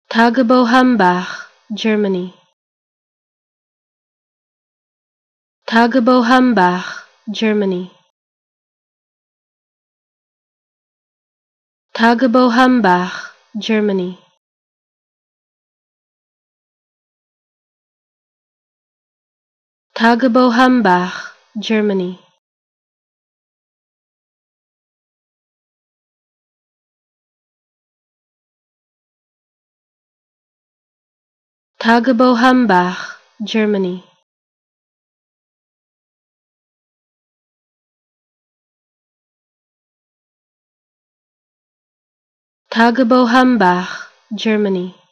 Tagebaumbach, Germany. Tagebaumbach, Germany. Tagebaumbach, Germany. Tagebaumbach, Germany. Tagebaumbach, Germany. Tagebaumbach, Germany.